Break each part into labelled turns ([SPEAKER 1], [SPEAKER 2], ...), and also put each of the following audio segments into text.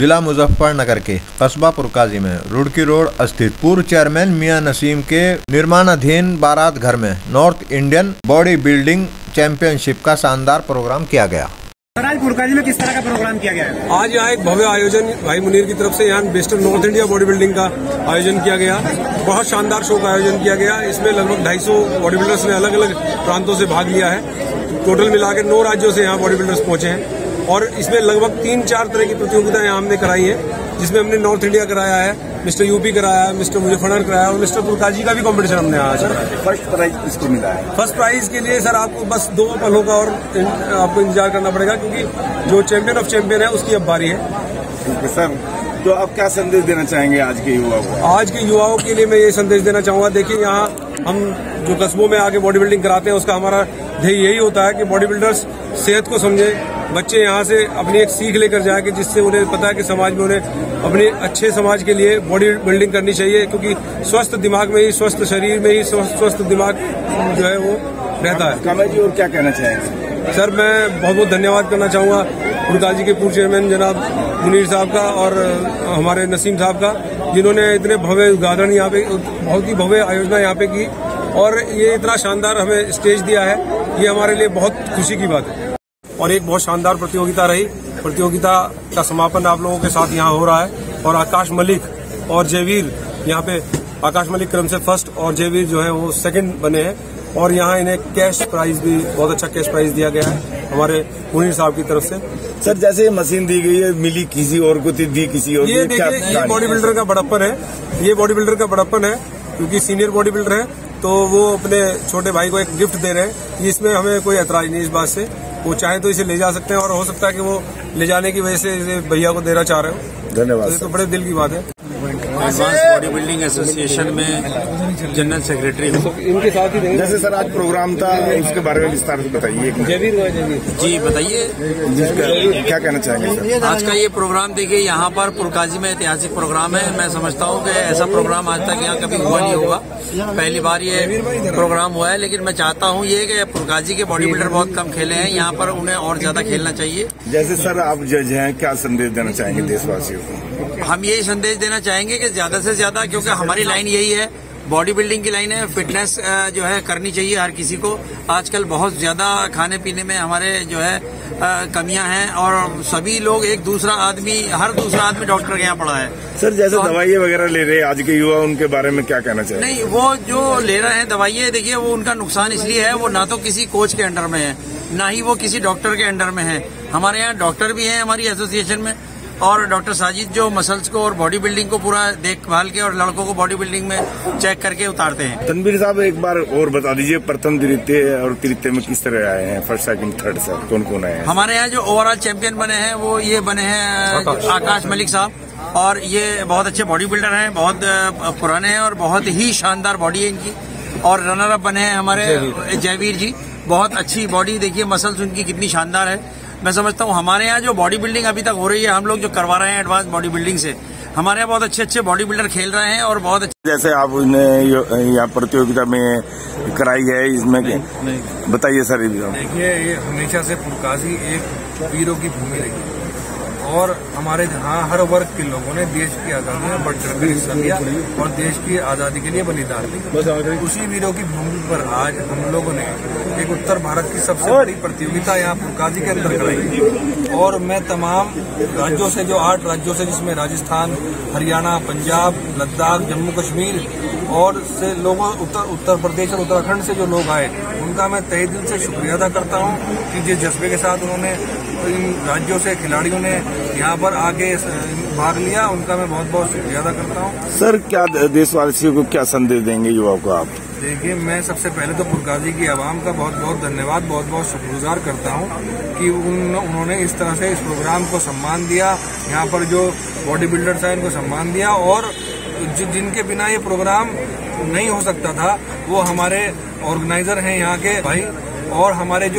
[SPEAKER 1] जिला मुजफ्फरनगर के कस्बा पुरकाजी में रुड़की रोड स्थित पूर्व चेयरमैन मियां नसीम के निर्माणाधीन बारात घर में north Indian body building championship का शानदार प्रोग्राम किया गया।
[SPEAKER 2] आज पुरकाजी में किस तरह का प्रोग्राम किया गया है?
[SPEAKER 3] आज यहाँ एक भव्य आयोजन भाई मुनीर की तरफ से यहाँ best north India body building का आयोजन किया गया। बहुत शानदार शो का आयोजन किया गया। इसमें लगभग 250 बॉडी बिल्डर्स ने अलग अलग प्रांतों से भाग लिया है। टोटल मिला के 9 राज्यों से यहाँ बॉडी बिल्डर्स पहुंचे हैं और इसमें लगभग 3-4 तरह की प्रतियोगिताएं यहाँ हमने कराई है, जिसमें हमने नॉर्थ इंडिया कराया है, मिस्टर यूपी कराया है, मिस्टर मुजफ्फरनगर कराया और मिस्टर पुरकाजी का भी कंपटीशन हमने आज।
[SPEAKER 4] फर्स्ट प्राइज किसको मिला है?
[SPEAKER 3] फर्स्ट प्राइज के लिए सर आपको बस 2 पलों का और आपको इंतजार करना पड़ेगा, क्योंकि जो चैंपियन ऑफ चैंपियन है उसकी अब बारी है।
[SPEAKER 4] ठीक है सर, तो आप क्या संदेश देना चाहेंगे आज के युवाओं को?
[SPEAKER 3] आज के युवाओं के लिए मैं ये संदेश देना चाहूंगा, देखिए यहाँ हम जो कस्बों में आके बॉडी बिल्डिंग कराते हैं उसका हमारा ध्येय यही होता है कि बॉडी बिल्डर्स सेहत को समझे, बच्चे यहाँ से अपनी एक सीख लेकर जाए कि जिससे उन्हें पता है कि समाज में उन्हें अपने अच्छे समाज के लिए बॉडी बिल्डिंग करनी चाहिए, क्योंकि स्वस्थ दिमाग में ही, स्वस्थ शरीर में ही स्वस्थ दिमाग जो है वो रहता है।
[SPEAKER 4] कामेश जी और क्या कहना चाहेंगे?
[SPEAKER 3] सर मैं बहुत बहुत धन्यवाद करना चाहूँगा पुरकाजी के पूर्व चेयरमैन जनाब मुनीर साहब का और हमारे नसीम साहब का, जिन्होंने इतने भव्य उद्घाटन यहाँ पे, बहुत ही भव्य आयोजना यहाँ पे की और ये इतना शानदार हमें स्टेज दिया है, ये हमारे लिए बहुत खुशी की बात है। और एक बहुत शानदार प्रतियोगिता रही। प्रतियोगिता का समापन आप लोगों के साथ यहाँ हो रहा है और आकाश मलिक और जयवीर यहाँ पे, आकाश मलिक क्रम से फर्स्ट और जयवीर जो है वो सेकंड बने हैं और यहाँ इन्हें कैश प्राइज भी, बहुत अच्छा कैश प्राइज दिया गया है हमारे मुनीर साहब की तरफ से।
[SPEAKER 4] सर जैसे मशीन दी गई है, मिली किसी और को, दी किसी और,
[SPEAKER 3] ये देखिए ये बॉडी बिल्डर का बड़प्पन है, ये बॉडी बिल्डर का बड़प्पन है, क्योंकि सीनियर बॉडी बिल्डर है तो वो अपने छोटे भाई को एक गिफ्ट दे रहे हैं। इसमें हमें कोई ऐतराज नहीं इस बात से, वो चाहे तो इसे ले जा सकते हैं और हो सकता है कि वो ले जाने की वजह से इसे भैया को देना चाह रहे हो।
[SPEAKER 4] धन्यवाद।
[SPEAKER 3] तो बड़े दिल की बात है।
[SPEAKER 5] एडवांस बॉडी बिल्डिंग एसोसिएशन में जनरल सेक्रेटरी हूँ।
[SPEAKER 3] इनके साथ ही
[SPEAKER 4] जैसे सर आज प्रोग्राम था, उसके बारे में विस्तार से बताइए।
[SPEAKER 5] जी बताइए,
[SPEAKER 4] क्या कहना चाहेंगे सर?
[SPEAKER 5] आज का ये प्रोग्राम देखिए, यहाँ पर पुरकाजी में ऐतिहासिक प्रोग्राम है। मैं समझता हूँ कि ऐसा प्रोग्राम आज तक यहाँ कभी हुआ नहीं होगा, पहली बार ये प्रोग्राम हुआ है। लेकिन मैं चाहता हूँ ये कि पुरकाजी के बॉडी बिल्डर बहुत कम खेले हैं, यहाँ पर उन्हें और ज्यादा खेलना चाहिए।
[SPEAKER 4] जैसे सर आप जज हैं, क्या संदेश देना चाहेंगे देशवासियों को?
[SPEAKER 5] हम यही संदेश देना चाहेंगे कि ज्यादा से ज्यादा, क्योंकि हमारी लाइन यही है, बॉडी बिल्डिंग की लाइन है, फिटनेस जो है करनी चाहिए हर किसी को। आजकल बहुत ज्यादा खाने पीने में हमारे जो है कमियां हैं और सभी लोग हर दूसरा आदमी डॉक्टर के यहाँ पड़ा है।
[SPEAKER 4] सर जैसे तो दवाइयाँ वगैरह ले रहे हैं आज के युवा, उनके बारे में क्या कहना चाहिए?
[SPEAKER 5] नहीं, वो जो ले रहे हैं दवाइयाँ, देखिए वो उनका नुकसान इसलिए है, वो ना तो किसी कोच के अंडर में है, ना ही वो किसी डॉक्टर के अंडर में है। हमारे यहाँ डॉक्टर भी हैं हमारी एसोसिएशन में, और डॉक्टर साजिद जो मसल्स को और बॉडी बिल्डिंग को पूरा देखभाल के और लड़कों को बॉडी बिल्डिंग में चेक करके उतारते हैं।
[SPEAKER 4] तनवीर साहब एक बार और बता दीजिए, प्रथम द्वितीय और तृतीय में किस तरह आए हैं? फर्स्ट सेकंड थर्ड सर कौन कौन आए हैं?
[SPEAKER 5] हमारे यहाँ जो ओवरऑल चैंपियन बने हैं वो ये बने हैं आकाश मलिक साहब, और ये बहुत अच्छे बॉडी बिल्डर हैं, बहुत पुराने हैं और बहुत ही शानदार बॉडी है इनकी। और रनर अप बने हैं हमारे जयवीर जी, बहुत अच्छी बॉडी, देखिए मसल्स उनकी कितनी शानदार है। मैं समझता हूँ हमारे यहाँ जो बॉडी बिल्डिंग अभी तक हो रही है, हम लोग जो करवा रहे हैं एडवांस बॉडी बिल्डिंग से, हमारे यहाँ बहुत अच्छे अच्छे बॉडी बिल्डर खेल रहे हैं और बहुत अच्छे।
[SPEAKER 4] जैसे आपने यहाँ प्रतियोगिता में कराई है, इसमें बताइए सर।
[SPEAKER 6] देखिए ये हमेशा से पुरकाजी एक वीरों की भूमि रही है और हमारे यहाँ हर वर्ग के लोगों ने देश की आजादी में बढ़ चढ़ कर हिस्सा लिया और देश की आजादी के लिए बलिदान दिया। उसी वीरों की भूमि पर आज हम लोगों ने एक उत्तर भारत की सबसे बड़ी प्रतियोगिता यहाँ पुरकाजी के अंदर कराई और मैं तमाम राज्यों से, जो 8 राज्यों से, जिसमें राजस्थान, हरियाणा, पंजाब, लद्दाख, जम्मू कश्मीर और से लोगों, उत्तर प्रदेश और उत्तराखंड से जो लोग आए, उनका मैं तहे दिल से शुक्रिया अदा करता हूँ कि जिस जज्बे के साथ उन्होंने इन राज्यों से खिलाड़ियों ने यहाँ पर आगे भाग लिया, उनका मैं बहुत बहुत शुक्रिया अदा करता हूँ।
[SPEAKER 4] सर क्या देशवासियों को क्या संदेश देंगे युवाओं को आप?
[SPEAKER 6] देखिए मैं सबसे पहले तो पुरकाजी की आवाम का बहुत बहुत धन्यवाद, बहुत बहुत शुक्रगुजार करता हूँ कि उन्होंने इस तरह से इस प्रोग्राम को सम्मान दिया, यहाँ पर जो बॉडी बिल्डर्स हैं इनको सम्मान दिया और जिनके बिना ये प्रोग्राम नहीं हो सकता था वो हमारे ऑर्गेनाइजर हैं यहाँ के भाई, और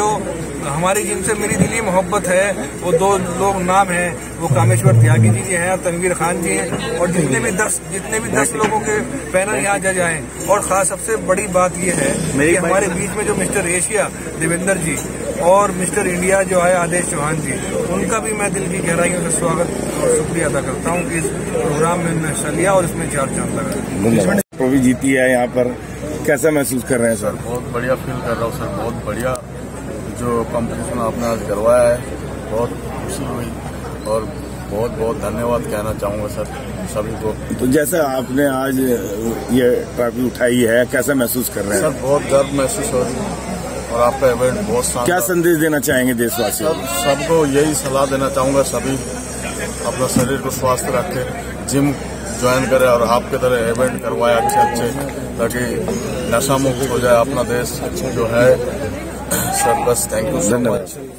[SPEAKER 6] हमारी जिनसे मेरी दिली मोहब्बत है वो 2 लोग नाम हैं, वो कामेश्वर त्यागी जी हैं और तनवीर खान जी हैं, और जितने भी 10 लोगों के पैनल यहाँ जज आए। और खास सबसे बड़ी बात ये है कि हमारे बीच में जो मिस्टर एशिया देवेंद्र जी, और मिस्टर इंडिया जो है आदेश चौहान जी, उनका भी मैं दिल की गहराइयों से स्वागत और शुक्रिया अदा करता हूँ कि इस प्रोग्राम में उन्होंने हिस्सा लिया और इसमें 4 चांद लगा।
[SPEAKER 4] ट्रॉफी जीती है यहाँ पर, कैसा महसूस कर रहे हैं सर?
[SPEAKER 7] बहुत बढ़िया फील कर रहा हूँ सर, बहुत बढ़िया जो कंपटीशन आपने आज करवाया है, बहुत खुशी हुई और बहुत बहुत धन्यवाद कहना चाहूँगा सर सभी को।
[SPEAKER 4] तो जैसा आपने आज ये ट्रॉफी उठाई है, कैसा महसूस कर रहे हैं
[SPEAKER 7] सर? बहुत गर्व महसूस हो रही है और आपका इवेंट बहुत शानदार।
[SPEAKER 4] क्या संदेश देना चाहेंगे देशवासियों को?
[SPEAKER 7] सबको यही सलाह देना चाहूँगा, सभी अपना शरीर को स्वस्थ रखें, जिम ज्वाइन करें और आपके तरह इवेंट करवाए अच्छे ताकि नशा मुक्त हो जाए अपना देश जो है। सर बस थैंक यू सो मच।